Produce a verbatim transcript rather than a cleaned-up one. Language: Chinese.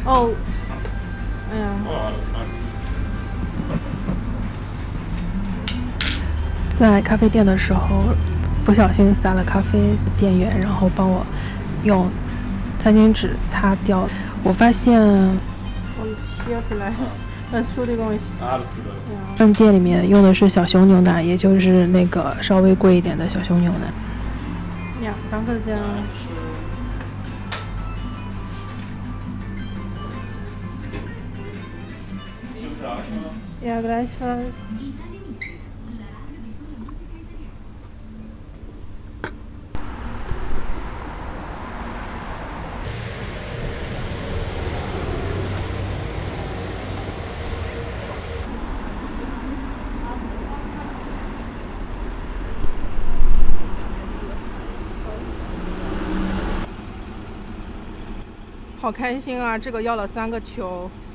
哦，哎呀， 在咖啡店的时候，不小心洒了咖啡，店员然后帮我用餐巾纸擦掉。我发现， 我需要出来，呃，说这个东西。 他们店里面用的是小熊牛奶，也就是那个稍微贵一点的小熊牛奶。 Ja, danke sehr. Ja, gleichfalls. 好开心啊！这个要了三个球，